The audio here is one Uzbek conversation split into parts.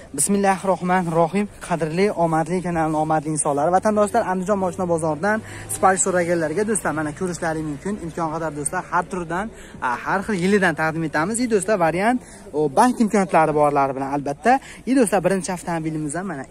Bismillahirrohmanirrohim. Qadrli, omadli kanalning omadli insonlari, vatandoshlar, Andijon moshina bozoridan siparish so'raganlarga do'stlar, mana ko'rishlari mumkin. Imkon qadar do'stlar, har turdan, har xil yilidan taqdim etamiz. Do'stlar, variant bank imkoniyatlari borlari bilan albatta. Do'stlar, birinchi avtomobilimiz ham mana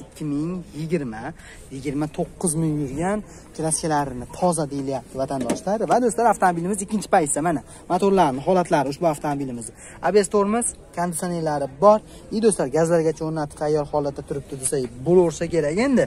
29 ming yurgan klassikalarni toza deyilyapti vatandoshlar. Va do'stlar, avtomobilimiz ikkinchi paytda mana motorlarning holatlari ushbu avtomobilimiz. ABS tormoz, konditsionerlari bor. Do'stlar, gazlargacha o'rnatib tayyor holatda turibdi desak bo'laversa kerak. Endi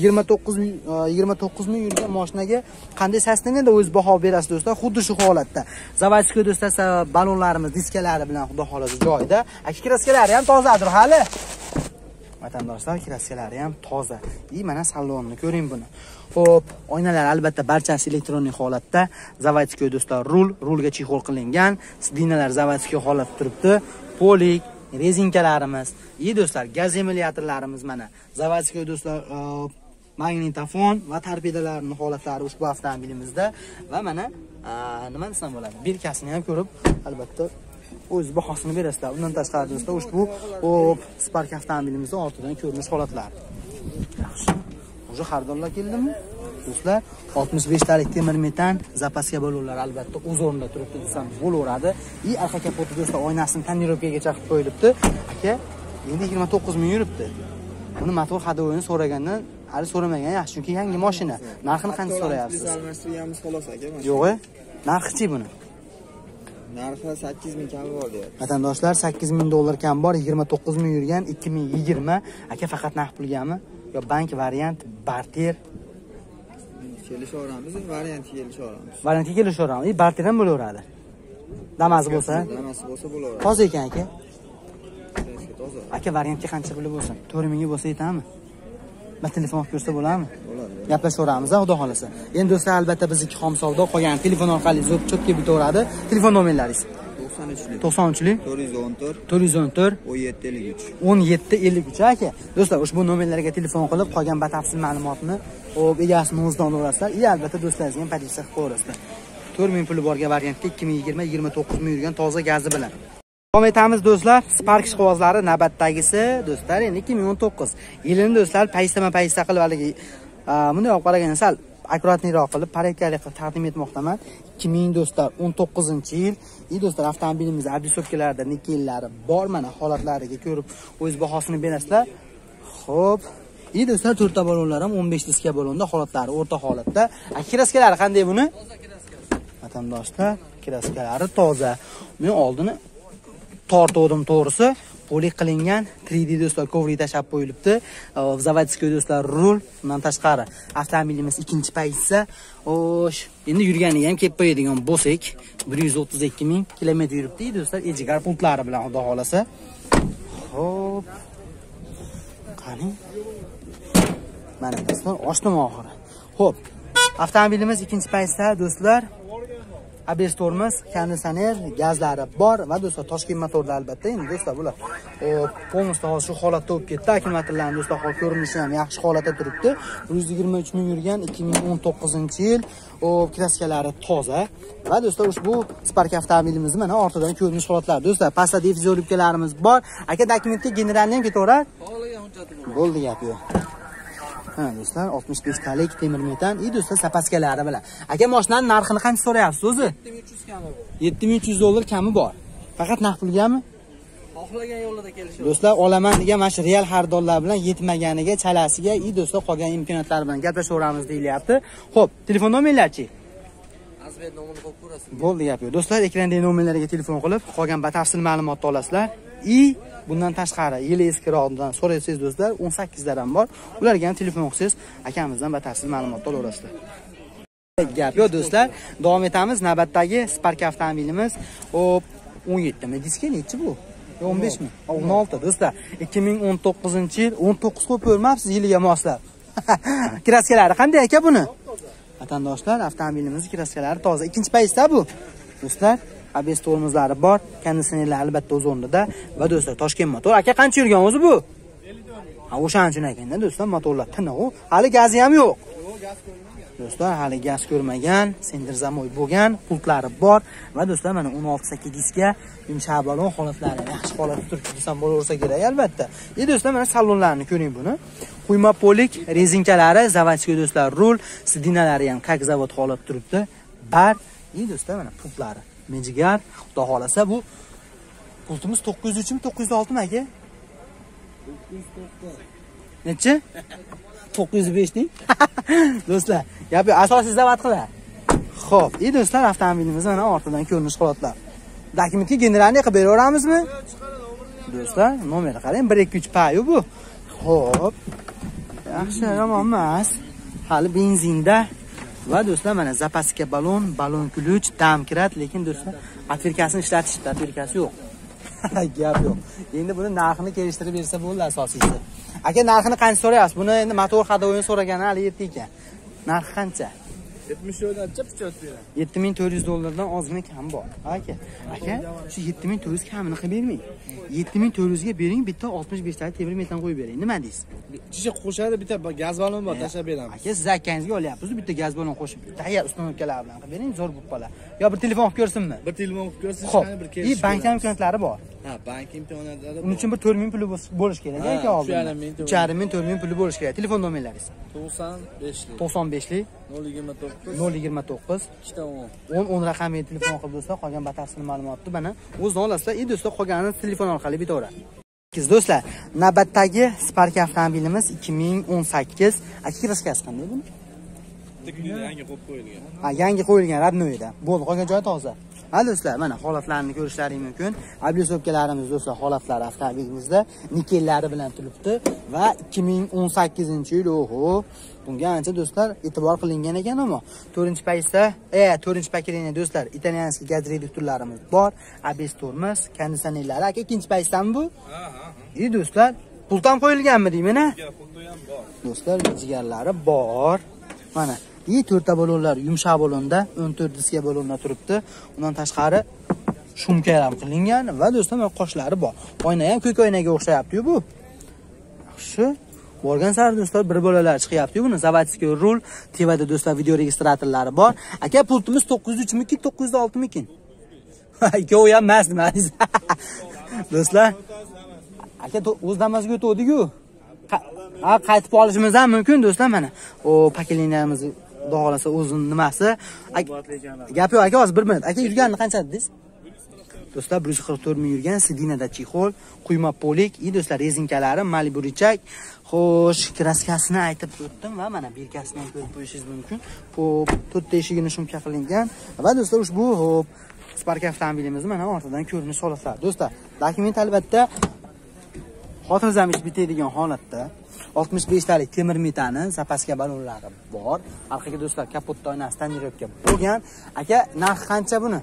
29 ming yurgan mashinaga qanday saslanadi o'z baho berasiz do'stlar. Xuddi shu holatda. Zavodskiy do'stlar, balonlarimiz, diskalari bilan xudo xolasi joyida. Kraskalari ham tozadir hali. Vatandoshlar, kraskalari ham toza. Mana salonni ko'ring buni. Xo'p, oynalar albatta barchasi elektronik holatda. Zavodskiy do'stlar, rulga chexol qilingan. Sidinalar zavodskiy holatda turibdi. Polik rezinkalarimiz, do'stlar, gaz emulyatorlarimiz mana. Zavodskiy do'stlar, magnitofon va torpedalarning holatlari ushbu avtomobilimizda va mana nima desam bo'ladi? Birkasini ham ko'rib, albatta o'z bahosini berasizlar. Undan tashqari do'stlar, ushbu Spark avtomobilimizning ortidan ko'rinish holatlari. Yaxshi. Уже xaridorlar keldimi? Do'stlar, 65 talik temir metan zapaska balonlar albatta o'z o'rnida turibdi desam bo'laveradi. Arqa kapoti do'stlar, oynasini tonirovkaga qilib qo'yilibdi. Aka, endi 29 ming yuribdi. Buni motor hadovoyini so'ragandan hali so'ramagan yaxshi, chunki yangi mashina. Narxini qancha so'rayapsiz? Almashtirganmiz xolos aka. Yo'q, narxi-chi buni? Narxi 8 ming kam bor deyapti. Vatandoshlar, 8 ming dollar kam bor, 29 ming yurgan 2020. Aka, faqat naqd pulgami? Yo bank variant, barter kelishaveramiz, variantga kelishaveramiz. Variantga kelishaveramiz. Barter ham bo'laveradi. Damasi bo'lsa? Damasi bo'lsa bo'laveradi. Toza ekan aka. Toza. Aka, variantga qancha puli bo'lsin? 4 mingga bo'lsa yetami? Men telefon olib ko'rsa bo'ladimi? Bo'ladi. Gaplashaveramiz, xudo xolasa. Endi do'stlar, albatta bizniki xom savdo, qolgan telefon orqali cho'tga bitaveradi. Telefon nomerlaringiz? 93lik 414 1753 aka. Do'stlar, ushbu nomerlarga telefon qilib qolgan batafsil ma'lumotni egasini o'zidan olasizlar. Albatta do'stlaringizga ham pozitsiya qilib qo'yasizlar. 4 ming puli borga variantga 2020 29 ming yurgan toza gazi bilan. Davom etamiz do'stlar. Spark ishqibozlari navbatdagisi do'stlar, endi 2019 yilini do'stlar paystama qilib haligi bunday olib qaraganda sal akkuratliroq qilib, parakkali qilib taqdim etmoqdaman. 2000 do'stlar 19-yil. Do'stlar, avtomobilimiz abisovkalarida nikellari bor, mana holatlariga ko'rib o'z bahosini berasizlar. Xo'p. Do'stlar, to'rtta balonlar ham 15 diska balonda, holatlari o'rta holatda. Kraskalari qanday buni? Vatandoshlar, kraskalari toza. Men oldini tortdim to'g'risi. Polik qilingan 3D do'stlar, kovri tashab qo'yilibdi. Zavodskiy do'stlar, rul. Bundan tashqari avtomobilimiz ikkinchi paytsa, endi yurganiga ham kelib qo'yadigan bo'lsak, 132 ming kilometr yuribdi do'stlar, ejigar pultlari bilan xudo xolasa. Xo'p. Qani? Mana do'stlar, ochdim oxiri. Xo'p. Avtomobilimiz ikkinchi paytsa do'stlar, ABS tormoz, konditsioner, gazlari bor va do'stlar, Toshkent motorda albatta. Endi do'stlar, bular polностью hozir shu holatda bo'lib ketdi. Akkumulyatorlarning do'stlar, hol ko'rinishi ham yaxshi holatda turibdi. 123 ming yurgan 2019-yil. Kraskalari toza va do'stlar, ushbu Spark avtomobilimizni mana ortidan ko'rinish holatlari. Do'stlar, pastda difuzorlarimiz bor. Aka, dokumentga generalni ham ketaveradi. Qolgan hujjati bor. Bo'ldi, gap yo'q. Ha do'stlar, 65 talik temir metan, do'stlar, zapaskalari bilan. Aka, mashinaning narxini qancha so'rayapsiz o'zi? 7300 kami bor. 7300 dollar kami bor. Faqat naqd pulgami? Xohlagan yo'lida kelishadi. Do'stlar, olaman degan mana shu real xaridorlar bilan yetmaganiga, chalasiga, do'stlar, qolgan imkoniyatlar bilan gaplashaveramiz deyilyapti. Xo'p, telefon nomerlarchi? Azbek nomini qo'yib ko'rasiz. Bo'ldi, gap yo'q. Do'stlar, ekrandagi nomerlarga telefon qilib, qolgan batafsil ma'lumotni olasizlar. Bundan tashqari yili eskiroqdan so'raysiz do'stlar, 18 dar ham bor. Ularga ham telefon qilsangiz, akamizdan batafsil ma'lumot olasizlar. Gap yo'q do'stlar, davom etamiz. Navbatdagi Spark avtomobilimiz 17 mi diska nechi bu? 15 mi? 16 do'stlar. 2019-yil, 19 qo'yib ko'rmabsiz yiliga moslab. Kraskalari qanday aka buni? Vatandoshlar, avtomobilimiz kraskalari toza. Ikkinchi paytda bu. Do'stlar, ABS tormozlari bor, konditsionerlar albatta o'z o'rnida va do'stlar, Toshkent motor. Aka, qancha yurgan o'zi bu? O'shaning uchun ekanda do'stlar, motorlar tiniq. Hali gazi ham yo'q. Yo'q, gaz qo'yilmagan. Do'stlar, hali gaz ko'rmagan, sender zamoy bo'lgan, pultlari bor va do'stlar mana 16 diskga yumshoq balon holatlari yaxshi holatda turibdi desam bo'laversa kerak albatta. Do'stlar, mana salonlarni ko'ring buni. Quyma polik rezinkalari, zavodskiy do'stlar, rul, sidinalari ham kak zavod holatda turibdi. Bar, do'stlar, mana pultlari. Mejigar, xudo xolasa bu pultimiz 903 mi 906 mi aka? 990. Necha? 905 ding. Do'stlar, gapi asosiy zavod qilar. Xo'p, do'stlar, avtomobilimiz mana ortidan ko'rinish holatlar. Dokumentga generalni qilib beraveramizmi? Do'stlar, nomeri qarang, 123 payu bu. Xo'p. Yaxshi, yomon emas. Hali benzinda. Va do'stlar, mana zapaska balon ключ, damkirat, lekin do'stlar, atvirkasini ishlatishdi, atvirkasi yo'q. Gap yo'q. Endi buni narxini kelishtirib bersa bo'ldi asosiysi. Aka, narxini qancha so'rayapsiz? Buni endi motor hadovoyini so'ragani hali yetdi ekan. Narxi qancha? 70 dan chap beradi. $7400 ozgina kam bor. Aka, shu 7400 kamini qilib bermang. 7400 ga bering, bitta 65 talik temir metan qo'yib bering. Nima deysiz? Ichiga qo'shadi, bitta gaz balon bor, tashlab beramiz. Aka, siz akangizga olyapsiz, bitta gaz balon qo'shib, tayyor ustanovkalar bilan qilib bering, zo'r bo'lib qoladi. Yo, bir telefon qilib ko'rsinmi? Bir telefon qilib ko'rsin, qani bir kelish. Bank imkoniyatlari bor. Ha, bank imkoniyatlari bor. Uning uchun bir 4000 puli bo'lish kerak aka, oldin. 4000 puli bo'lish kerak. Telefon nomerlaringiz? 95lik 029 10 raqamli telefon qilib do'stlar, qolgan batafsil ma'lumotni mana o'z olasizlar. Do'stlar, qolganini telefon orqali bitaveradi. Do'stlar, navbatdagi Spark avtomobilimiz 2018. Aka, kraskasi qanday buni? Yangi qo'yib qo'yilgan. Ha, yangi qo'yilgan radnoyda. Bo'ldi, qolgan joyi toza. Ha do'stlar, mana holatlarini ko'rishlaring mumkin. Oblisovkalarimiz do'stlar, holatlari avtomobilimizda nikellari bilan turibdi va 2018-yil oho. Bunga ancha do'stlar e'tibor qilingan ekan, ammo 4-paytda, 4-paketli do'stlar, italyanskiy gaz reduktorlarimiz bor, ABS tormoz, konditsionerlari. Aka, ikkinchi paytdami bu? Ha. Do'stlar, pultam qo'yilganmi deyman-a? Pulda ham bor. Do'stlar, jigarlari bor. Mana to'rtta balonlar yumshoq balonda, 14 diska balonda turibdi. Undan tashqari shumka ham qilingan va do'stlar, mana qoshlari bor. Oyna ham ko'k oynaga o'xshayapti-yu bu. Yaxshi. Borgan sari do'stlar, bir bolalar chiqyapti-yu buni. Zavodskiy rul, tevada do'stlar video registratorlari bor. Aka, pultimiz 903 mikin, 906 mikin. Ikkovi ham emas, nima deysiz? Do'stlar, aka o'z damasiga o'tdik-ku. Qaytib olishimiz ham mumkin do'stlar, mana. O pakeliniyamiz xudo xolasa o'zining nimasi. Gap yo'q aka, hozir 1 minut. Aka, yurganini qancha dedingiz? Do'stlar, 144 ming yurgan, sidinada chexol, quyma polik, do'stlar, rezinkalari, Malibu richak. Xo'sh, kraskasini aytib o'tdim va mana birkasini ham ko'rib qo'yishingiz mumkin. Xo'p, 4 ta eshigini shumka qilingan va do'stlar, ushbu hop Spark avtomobilimizni mana ortidan ko'rinish holatlari. Do'stlar, dokument albatta xotirjam ish bitadigan holatda. 65 talik temir metani, zapaska balonlari bor. Orqaga do'stlar, kapotda oynasi tonirovka bo'lgan. Aka, narxi qancha buni?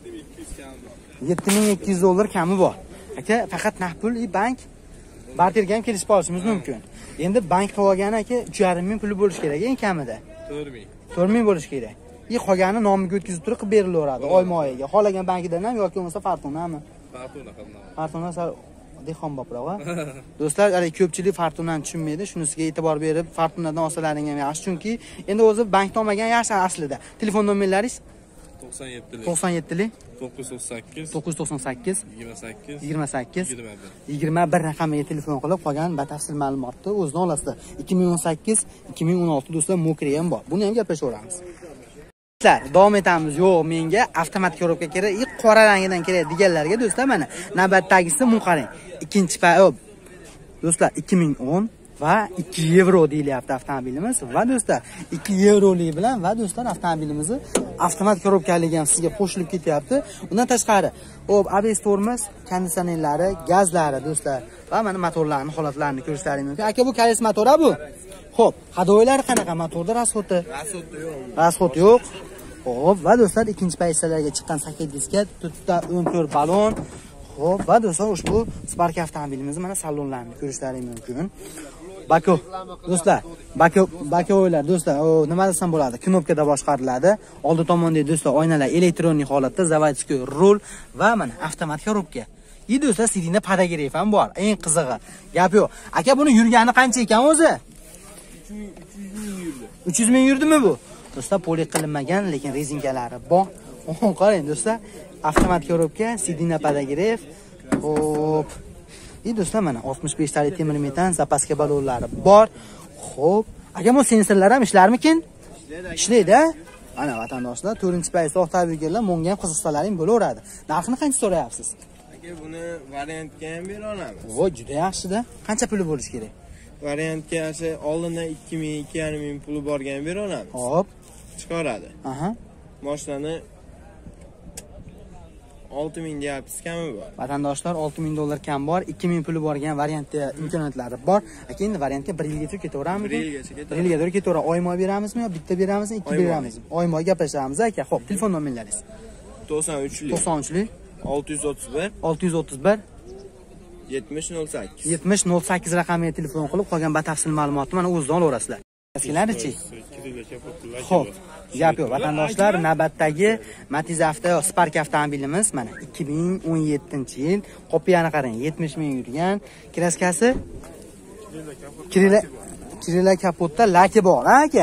$7200 kami bor. Aka, faqat naqd pul, bank barterga ham kelishib olishimiz mumkin. Endi bank qilib olgani aka 3500 puli bo'lish kerak, eng kamida. 4000 bo'lish kerak. Qolgani nomiga o'tkazib turib qilib berilaveradi oyma-oyiga. Xohlagan bankidan ham yoki bo'lmasa Fortunami? Fortuna sal dehqon boproq, ha. Do'stlar, ko'pchilik Fortunani tushunmaydi. Shunisiga e'tibor berib, Fortunadan olsalaring ham yaxshi, chunki endi o'zi bank olmagan yaxshi aslida. Telefon nomerlaringiz? 97lik 998 28 21 raqamiga telefon qilib qolgan batafsil ma'lumotni o'zidan olasizlar. 2018-2016 do'stlar, mokri ham bor. Buni ham gaplashaveramiz. Do'stlar, davom etamiz. Yo'q, menga avtomat korobka kerak, qora rangidan kerak deganlarga do'stlar, mana navbatdagisi bu qarang. Ikkinchi payt do'stlar 2010 va 2 yevro deyilyapti avtomobilimiz va do'stlar 2 yevrolik bilan va do'stlar avtomobilimizni avtomat korobkaligi ham sizga qo'shilib ketyapti. Undan tashqari, ABS tormoz, konditsionerlari, gazlari do'stlar va mana motorlarning holatlarini ko'rishlaringiz mumkin. Aka, bu kalis motor-a bu? Xo'p, hadovoylari qanaqa? Motorda rasxoti yo'q. Rasxot yo'q. Xo'p, va do'stlar, ikkinchi paysalarga chiqqan 8 diska, 4 ta 14 balon. Xo'p, va do'stlar, ushbu Spark avtomobilimizni mana salonlarini ko'rishlaringiz mumkin. Bako, do'stlar, bakolar do'stlar, nima desam bo'ladi? Knopkada boshqariladi. Oldi tomondagi do'stlar, oynalar elektronik holatda, zavodskiy rul va mana avtomat korobka. Do'stlar, sidina podogrev ham bor. Eng qizig'i. Gap yo'q. Aka, buni yurgani qancha ekan o'zi? 300 ming yurdimi bu? Do'stlar, poli qilinmagan, lekin rezinkalari bor. Qarang do'stlar, avtomat korobka, sidina podogrev. Xo'p. Do'stlar, mana 65 talik temir metan zapaska balonlari bor. Xo'p. Aka, bu sensorlar ham ishlarmikin? Ishlaydi. Ana vatandoshlar, 4-paysa avtomobillar monga ham qiziqsalaring bo'laveradi. Narxini qancha so'rayapsiz? Aka, buni variantga ham bera olamiz. Voy, juda yaxshi-da. Qancha puli bo'lishi kerak? Variantga esa oldindan 2000, 2500 puli borgan bera olamiz. Hop, Chiqaradi. aha. Mashinani 6000 deyapsiz, kami bor. Vatandoshlar, $6000 kam bor, 2000 puli borgan variantda imkoniyatlari bor. Aka, endi variantga 1 yilgacha ketaveramizmi? 1 yilgacha ketaveradi. 1 yilga ketaveradi. Oyma beramizmi yo bitta beramizmi, ikki beramizmi? Oyma gaplashamiz aka. Xo'p, telefon nomeringiz. 93lik 93lik 631 631 7008. 7008 raqamiga telefon qilib qolgan batafsil ma'lumotni mana o'zingizdan olaverasizlar. Eskilarchi. Xo'p, gap yo'q. Vatandoshlar, navbatdagi Matiz Avto Spark avtomobilimiz mana 2017-yil. Qopiyani qarang, 70 ming yurgan. Kraskasi Kirila kapotda laki bor, aka.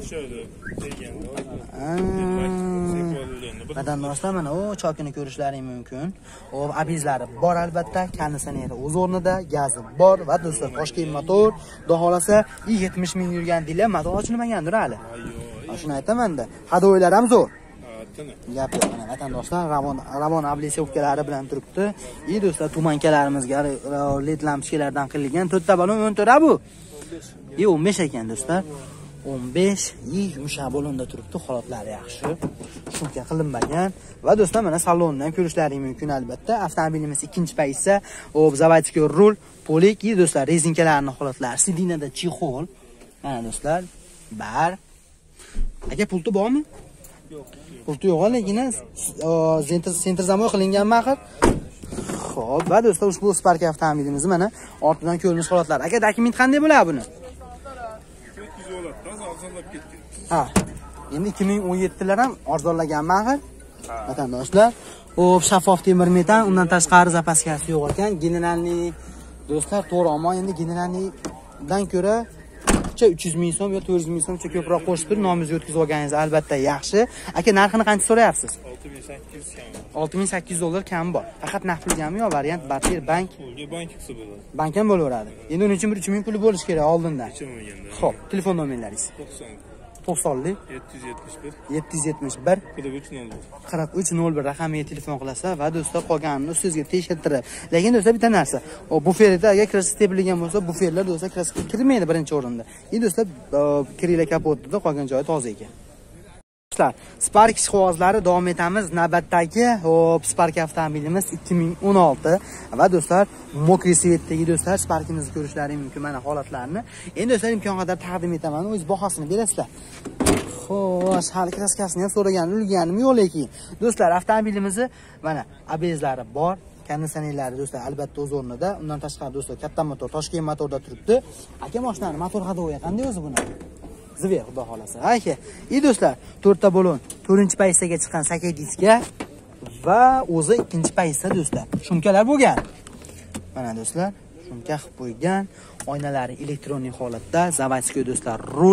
Vatandoshlar, mana o chokini ko'rishlaring mumkin. O abizlari bor albatta, konditsioneri o'z o'rnida, gazi bor va do'stlar, Toshkent motor, xudo xolasa 70 ming yurgan dila motor ochilmagandir hali. Shuni aytaman-da. Hadoylar ham zo'r. Gap yo'q. Mana vatandoshlar Ravon ablesovkalari bilan turibdi. Do'stlar, tumankalarimizga led lampochkalardan qilingan 4 ta balon 10 ta bu. 15 ekan do'stlar. 15 yumshoq balonda turibdi, holatlari yaxshi. Shunga qilinmagan va do'stlar, mana salonni ham ko'rishlaring mumkin albatta. Avtomobilimiz ikkinchi paytsa, zavodskiy rul, polik, do'stlar, rezinkalarini holatlari, sidinada chexol. Mana do'stlar, bar. Aka, pulti bormi? Yo'q. Pulti yo'q, lekin sentr zamoy qilingan ma'qul. Xo'p, va do'stlar, ushbu Spark avtomobilimizni mana ortidan ko'rinish holatlari. Aka, dokument qanday bo'ladi buni? Ha, endi 2017lar ham arzonlagan ma'qul. Vatandoshlar, xo'p, shaffof temir metan, undan tashqari zapaskasi yo'q ekan. Generalniy do'stlar, to'g'ri, endi generalniydan ko'ra 300 ming so'm yo 400 ming so'mcha ko'proq qo'shib turib, nomingizga o'tkazib olganingiz albatta yaxshi. Aka, narxini qancha so'rayapsiz? 6800 kam. $6800 kam bor. Faqat naqd pulgami yo variant barter bank? Pulga bank qilsa bo'ladi. Bank ham bo'laveradi. Endi uning uchun 3000 puli bo'lish kerak oldindan. Xo'p, telefon nomeringiz. 90lik 771 4301 raqamiga telefon qilasizlar va do'stlar, qolganini sizga tekshirtirib. Lekin do'stlar, bitta narsa, buferda agar kirasiz tepilgan bo'lsa, buferlar do'stlar kirasiz kirmaydi birinchi o'rinda. Endi do'stlar, kirila kapotida qolgan joyi toza ekan. Do'stlar, Spark ishqibozlari davom etamiz. Navbatdagi Spark avtomobilimiz 2016 va do'stlar, mokri svetdagi do'stlar Sparkimizni ko'rishlaring mumkin mana holatlarini. Endi do'stlar, imkon qadar taqdim etaman, o'z bahosini berasizlar. Xo'sh, hali kraskasini ham so'ragan, ulganimi yo'q, lekin do'stlar, avtomobilimizni mana abezlari bor. Konditsionerlari do'stlar albatta o'z o'rnida. Undan tashqari do'stlar, katta motor, Toshkent motorda turibdi. Aka, mashinani motor hadovi qanday o'zi buni? Ziver, xudo xolasa. Aka, do'stlar, 4 ta balon, 4-paysaga chiqqan sakay diska va o'zi 2-paysa do'stlar. Shumkalar bo'lgan. Mana do'stlar, shumka qilib qo'ygan, oynalari elektronik holatda, zavodskiy do'stlar, rul,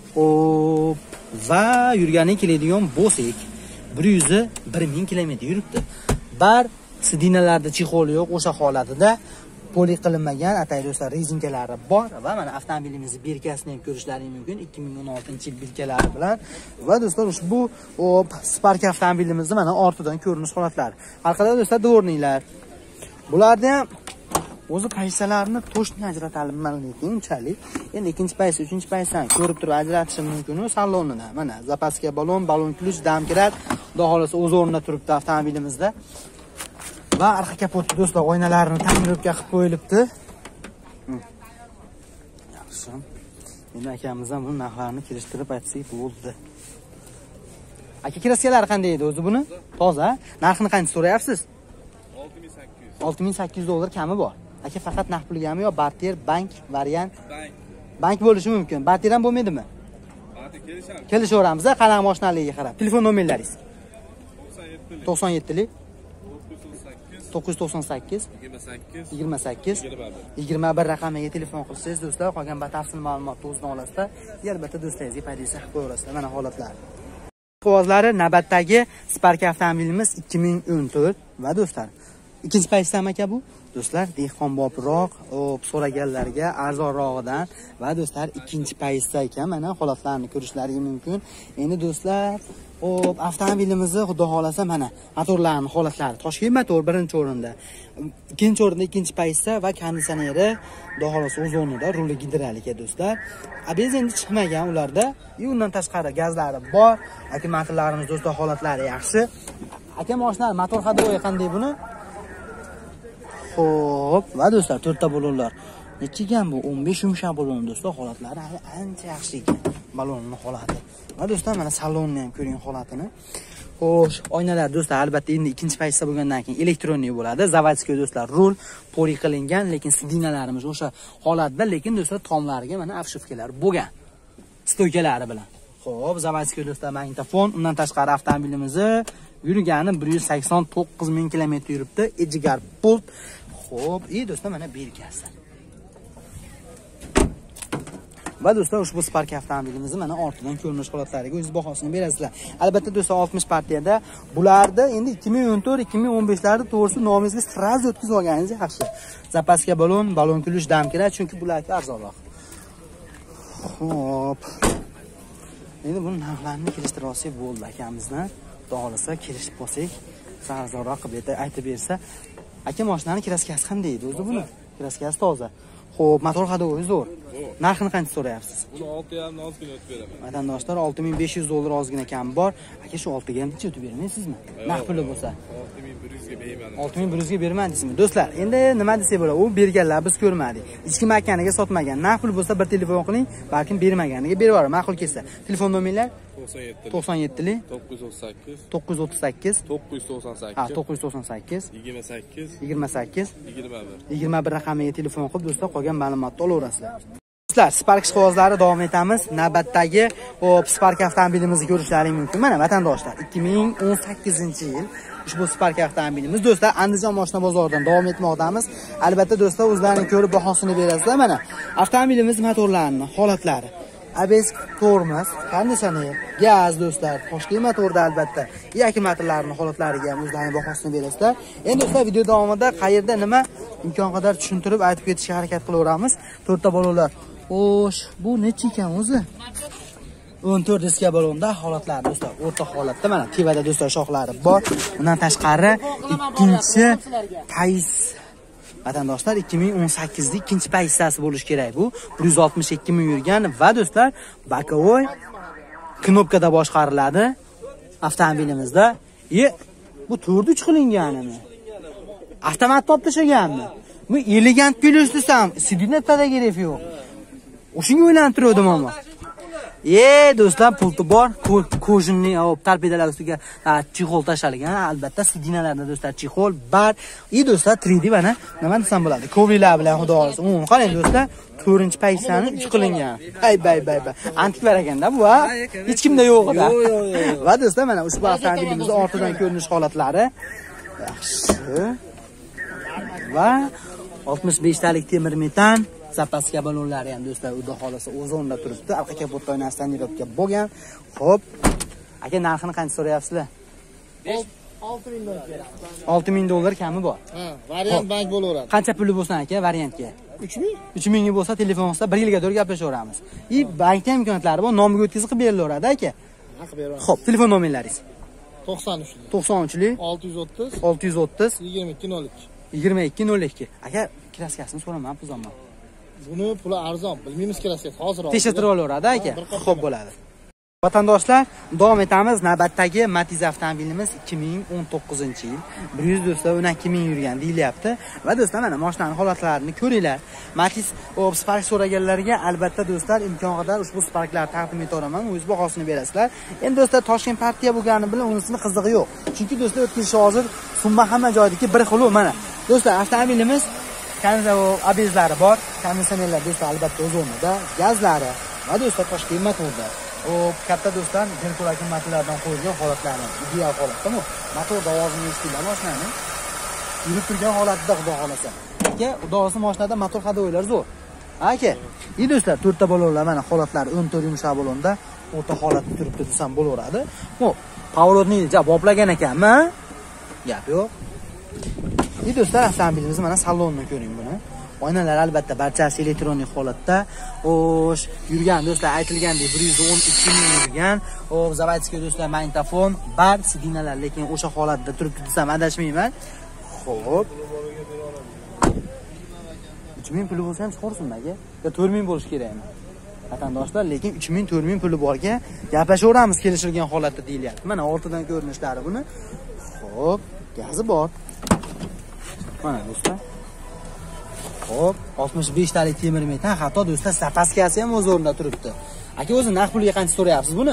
va yurgani keladigan Bosek 100000 km yuribdi. Bar sidinalarda chexol yo'q, o'sha holatida poli qilinmagan, atay do'stlar, rezinkalari bor va mana avtomobilimizni birkasini ham ko'rishlaring mumkin 2016-yil birkalari bilan. Va do'stlar, ushbu Spark avtomobilimizni mana ortidan ko'rinish holatlari. Orqada do'stlar, dvorniklar. Bularda ham o'zi paysalarini to'shni ajratolmayman, lekin unchalik. Endi 2-paysa, 3-paysani ko'rib turib ajratishim mumkin salonidan. Mana zapaska balon ключ, damkirat, xudo xolasa o'z o'rnida turibdi avtomobilimizda. Va arqa kapotda do'stlar, oynalarini ta'mirlovga qilib qo'yilibdi. Yaxshi. Endi akamiz ham buni narxlarini kelishtirib aytsak bo'ldi. Aka, kraskalari qanday edi o'zi buni? Toza. Narxini qancha so'rayapsiz? $6800 kami bor. Aka, faqat naqd pulgami yo barter, bank variant? Bank bo'lishi mumkin. Barter ham bo'lmaydimi? Barter kelishaveramiz, qanaqa mashinaligiga qarab. Telefon nomeringiz? 97lik 998 28 28 21 raqamiga telefon qilsangiz do'stlar, qolgan batafsil ma'lumotni o'zdan olasizlar. Albatta do'stlaringizga foydasi qilib qo'yasizlar. Mana holatlar. Quvozlari navbatdagi Spark avtomobilimiz 2014 va do'stlar, ikkinchi paysam aka bu. Do'stlar, dehqonbobroq, so'raganlarga arzonrog'idan va do'stlar, ikkinchi paysda ekan. Mana holatlarni ko'rishlari mumkin. Endi do'stlar, avtomobilimizni xudo xolasa mana motorlarning holatlari. Toshkent motor birinchi o'rinda. Ikkinchi o'rinda ikkinchi paysda va konditsioneri xudo xolasa o'z o'rnida, ruli gidrolika do'stlar. Abez endi chiqmagan ularda. Undan tashqari gazlari bor. Akkumulyatorlarimiz do'stlar holatlari yaxshi. Aka mashinalar motor ходовой qanday buni? Xo'p, va do'stlar, to'rtta balonlar. Necha ekan bu? 15 yumshoq balon do'stlar, holatlari ancha yaxshi ekan. Balonning holati. Va do'stlar, mana salonni ham ko'ring holatini. Xo'sh, oynalar do'stlar, albatta endi ikkinchi paysda bo'lgandan keyin elektronik bo'ladi. Zavodskiy do'stlar, rul poli qilingan, lekin sidinalarimiz o'sha holatda, lekin do'stlar tomlariga mana afshifkalar bo'lgan. Stoykalari bilan. Xo'p, zavodskiy do'stlar, magnitofon, undan tashqari avtomobilimizni yurgani 189 ming kilometr yuribdi. Edgar pult. Xo'p, do'stlar, mana belgisi. Va do'stlar, ushbu Spark avtomobilimizni mana ortidan ko'rinish holatlariga o'z bahosini berasizlar. Albatta do'stlar, 60 partiyada bularda endi 2014-2015larda to'g'risi nomingizga sraz o'tkazib olganingiz yaxshi. Zapaska balon kulish dam kerak, chunki bularga arzonroq. Xo'p. Endi buni narxlarini kelishtirib olsak bo'ldi akamizdan. Xudo kelishib bo'lsak, arzonroq qilib aytib bersa, aka mashinani kraskasi qanday edi o'zi buni? Kraskasi toza. Xo'p, motor ходовой zo'r. Narxini qancha so'rayapsiz? Buni 6,5 ozgina o'tib beraman. Vatandoshlar, $6500 ozgina kam bor. Aka, shu 6 ga ham o'tib bermaysizmi? Naqd puli bo'lsa. 6100 ga bermayman. 6100 ga berman deysizmi? Do'stlar, endi nima desak bo'ladi? U berganlar biz ko'rmadik. Ichki makaniga sotmagan. Naqd pul bo'lsa bir telefon qiling, balkim bermaganiga berib yuboraman. Ma'qul kelsa. Telefon nomerlar 97 938 998 998 998 28 28 21 21 raqamiga telefon qilib do'stlar qolgan ma'lumotni olaverasizlar. Do'stlar, Spark ishqibozlari davom etamiz. Navbatdagi Spark avtomobilimizni ko'rishlaring mumkin. Mana vatandoshlar, 2018-yil ushbu Spark avtomobilimiz do'stlar Andijon mashina bozoridan davom etmoqdamiz. Albatta do'stlar, o'zlarini ko'rib bahosini berasizlar. Mana avtomobilimiz motorlarining holatlari. ABS tormoz, konditsioner, gaz do'stlar, Toshkent motorda albatta. Akkumulyatorlarning holatlariga ham o'zlarining bahosini berasizlar. Endi do'stlar, video davomida qayerda nima imkon qadar tushuntirib aytib ketishga harakat qilaveramiz. To'rtta balonlar. Xo'sh, bu necha ekan o'zi? 14 diska balonda holatlar do'stlar, o'rta holatda mana tevada do'stlar shoxlari bor. Undan tashqari ikkinchi pays vatandoshlar 2018da ikkinchi paysasi bo'lish kerak bu. 162 ming yurgan va do'stlar bokovoy knopkada boshqariladi avtomobilimizda. Bu 4 qilinganimi? Avtomat olib tashlaganmi? Bu elegant plyus desam, sidinettada kerak yo'q. O'shunga o'ylantirdim ama. Do'stlar, pulti bor, kojinning torpedalar ustiga chexol tashlangan. Albatta sidinalarda do'stlar chexol bor. Do'stlar 3D mana nima desam bo'ladi? Kovlilar bilan xudo xolasa. Qarang do'stlar, 4-paysani 3 qilingan. Bay. Antiklar ekanda bu, ha? Hech kimda yo'q edi. Va do'stlar, mana ushbu avtomobilimizning ortidan ko'rinish holatlari yaxshi. Va 65 talik temir metan zapaska balonlari ham do'stlar xudo xolasa o'z o'rnida turibdi. Orqa kapotda oynasidan nirobga bo'lgan. Xo'p. Aka, narxini qancha so'rayapsizlar? $6000 kami bor. Variant bank bo'laveradi. Qancha puli bo'lsin aka variantga? 3000. 3000 ga bo'lsa telefon qilsa 1 yilga to'g'ri gaplashaveramiz. Bankda imkoniyatlari bor, nomiga o'tkazib qilib berilaveradi aka. Qilib beraman. Xo'p, telefon nomerlaringiz? 93lik 630 2202. Aka, kraskasini so'raman, pulzonman. Buni puli arzon, bilmaymiz kraskasi. Hozir tekshirtirib olaveradi aka. Xo'p bo'ladi. Vatandoshlar, davom etamiz. Navbatdagi Matiz avtomobilimiz 2019-yil. 112 ming yurgan deyilyapti. Va do'stlar, mana mashinaning holatlarini ko'ringlar. Matiz Spark so'raganlarga albatta do'stlar imkon qadar ushbu Sparklarni taqdim etaman, o'z bahosini berasizlar. Endi do'stlar, Toshkent partiya bo'lgani bilan unisini qizig'i yo'q. Chunki do'stlar, o'tkishi hozir summa hamma joydagi bir xil. Mana do'stlar, avtomobilimiz abezlari bor, konditsionerlar do'stlar albatta o'z o'rnida, gazlari va do'stlar Toshkent motorda. Katta do'stlar, Gento'dagi motorlardan qo'yilgan holatlarni ideal holatda. Motor ovozini eshitdinglar mashinani. yurib turgan holatida xudo xolasa. Aka, xudo xolasa mashinada motor hadovoylar zo'r. Aka, do'stlar, to'rtta balonlar mana holatlari 14 yumshoq balonda o'rta holatda turibdi desam bo'laveradi. Xo'p, pavorotni javoblagan ekanmi? Gap yo'q. Do'stlar, avtomobilimizni mana salonini ko'ring buni. Oynalar albatta barchasi elektronik holatda. Xo'sh, yurgan do'stlar, aytilgandek 112 ming yurgan. Xo'p, zavodskiy do'stlar, magnitofon, bar, sidinalar, lekin o'sha holatda turibdi desam adashmayman. Xo'p. 3000 puli bo'lsa ham chiqarsin aka. Yo 4000 bo'lish kerakmi? Vatandoshlar, lekin 3000 4000 puli borga gaplashaveramiz kelishilgan holatda deyilyapti. Mana ortidan ko'rinishlari buni. Xo'p, gazi bor. Mana do'stlar. Xo'p, 65 talik temir metan, hatto do'stlar zapaskasi ham o'z o'rnida turibdi. Aka, o'zi narx puliga qancha so'rayapsiz buni?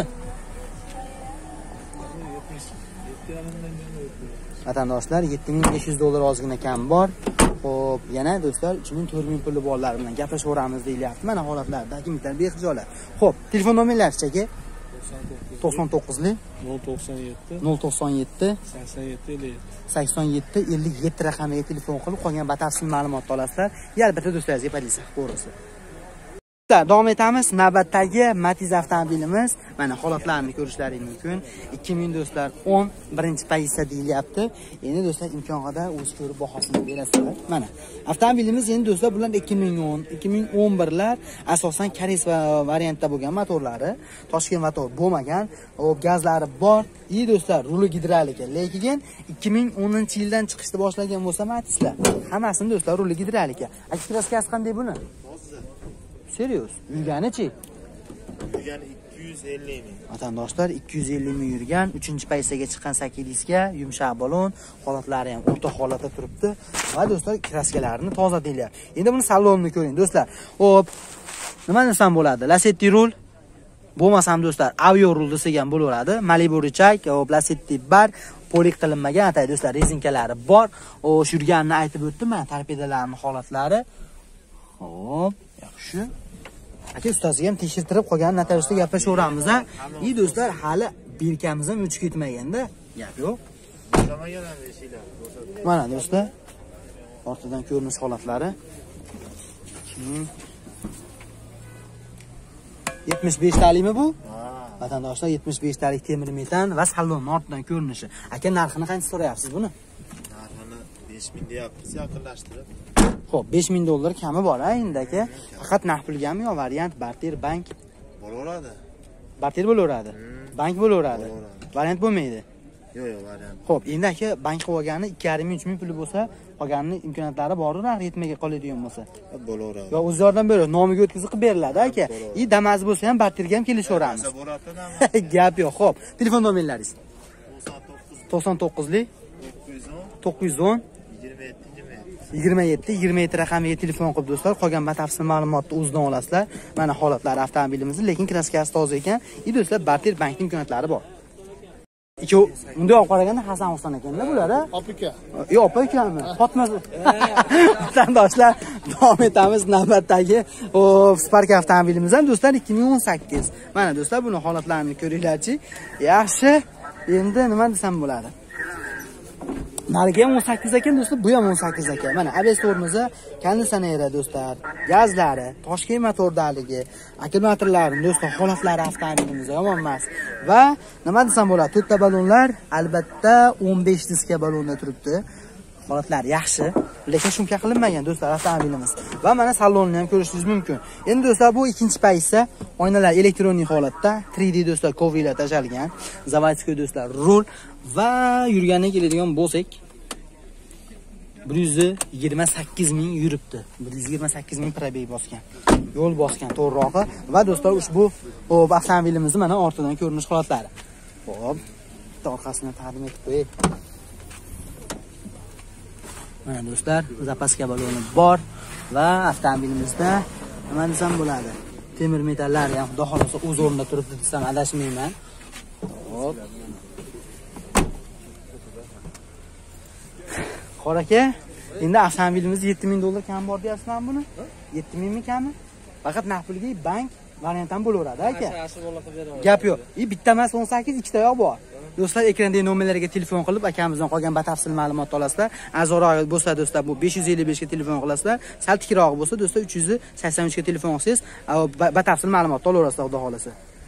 Vatandoshlar, $7500 ozgina kam bor. Xo'p, yana do'stlar 3000 4000 puli borlar bilan gaplashaveramiz deyilyapti. Mana holatlarda kimlar bexijolar. Xo'p, telefon nomerlari aka? 99lik 097 87 57 raqamiga telefon qilib qolgan batafsil ma'lumot olasizlar. Albatta do'stlaringizga politsiya qilib ko'rasiz. Davom etamiz. Navbatdagi Matiz avtomobilimiz. Mana holatlarini ko'rishlaringiz mumkin. 2000 do'stlar 10 birinchi pozitsiya deyilyapti. Endi do'stlar imkon qadar o'z ko'rib bahosini berasizlar. Mana avtomobilimiz endi do'stlar bular 2010, 2011lar asosan Karis variantda bo'lgan motorlari, Toshkent motor bo'lmagan, gazlari bor. Do'stlar, ruli gidrolika, lekin 2010-yildan chiqishni boshlagan bo'lsa Matizlar, hammasini do'stlar ruli gidrolika. Kraskasi qanday buni? Serios. Yurganichi? Yurgani 250 ming. Vatandoshlar 250 ming yurgan, 3-pozitsiyaga chiqqan 8 diska, yumshoq balon, holatlari ham o'rta holatda turibdi. Va do'stlar, kraskalarini toza deylar. Endi buni salonini ko'ring do'stlar. Hop. Nima desam bo'ladi? Lasetti rul. Bo'lmasam do'stlar, avio rul desa ham bo'laveradi. Malibu richak, Lasetti bar, polik qilinmagan atay do'stlar, rezinkalari bor. Yurganini aytib o'tdim, mana torpedalarining holatlari. Hop, yaxshi. Aka, ustasiga ham tekshirtirib qolgan notariusda gaplashaveramiz a. Do'stlar, hali berkamiz ham o'chib ketmaganda, gap yo'q. Mana do'stlar, ortidan ko'rinish holatlari. 75 talikmi bu? Vatandoshlar, 75 talik temir metan va salon ortidan ko'rinishi. Aka, narxini qancha so'rayapsiz buni? Narxini 5000 deyapmiz, yaqinlashtirib. Xo'p, $5000 kami bor endi aka. Faqat naqd pulgami yo variant barter bank? Bo'laveradi. Barter bo'laveradi. Bank bo'laveradi. Variant bo'lmaydi. Yo'q, variant. Xo'p, endi aka bank qilib olgani 2,5-3000 puli bo'lsa, qolganining imkoniyatlari bor, narx yetmaga qoladigan bo'lsa. Bo'laveradi. Yo, o'z yordam beradi, nomiga o'tkazib qilib beriladi aka. Damaz bo'lsa ham barterga ham kelishaveramiz. Gap yo'q. Xo'p, telefon nomerlaringiz? 99lik 910 27 raqamiga telefon qilib do'stlar, qolgan batafsil ma'lumotni o'zidan olasizlar. Mana holatlari avtomobilimizni, lekin kraskasi toza ekan. Do'stlar, barter bank imkoniyatlari bor. Bunday olib qaraganda Hasan Husan ekanda bular, a? Opa-uka. Opa-ukami? Fatma. Vatandoshlar, davom etamiz navbatdagi Spark avtomobilimiz ham do'stlar 2018. Mana do'stlar, buni holatlarini ko'ringlarchi. Yaxshi. Endi nima desam bo'ladi? Narigi ham 18 ekan do'stlar, bu ham 18 ekan. Mana ABS tormozi, konditsioneri do'stlar, gazlari, Toshkent motordaligi, akkumulyatorlari do'stlar, holatlari avtomobilimiz yomon emas. Va nima desam bo'ladi? To'rtta balonlar albatta 15 diska balonda turibdi. Holatlar yaxshi, lekin shuncha qilinmagan do'stlar avtomobilimiz. Va mana salonni ham ko'rishingiz mumkin. Endi do'stlar, bu ikkinchi pozitsiya, oynalar elektronik holatda, 3D do'stlar kovilar tashalgan, zavodskiy do'stlar rul va yurganiga keladigan bo'lsak 128 ming yuribdi. 128 ming probeg bosgan. Yo'l bosgan to'g'rirog'i va do'stlar, ushbu avtomobilimizni mana ortidan ko'rinish holatlari. Xo'p, orqasini taqdim etib qo'yay. Mana do'stlar, zapaska baloni bor va avtomobilimizda nima desam bo'ladi? Temir metallari ham xudo xolasa o'z o'rnida turibdi desam adashmayman. Xo'p. Qora aka, endi avtomobilimiz $7000 kam bor deyapsizmi buni? 7000 mi kami? Faqat naqd pulga bank variant ham bo'laveradi aka. Gap yo'q. Bitta emas 18, ikkita yo'q bor. Do'stlar, ekrandagi nomerlarga telefon qilib akamizdan qolgan batafsil ma'lumotni olasizlar. Arzonroq bo'lsa do'stlar, bu 555 ga telefon qilasizlar. Sal tikroq bo'lsa do'stlar 383 ga telefon qilsangiz batafsil ma'lumotni olaverasizlar, xudo xolasa.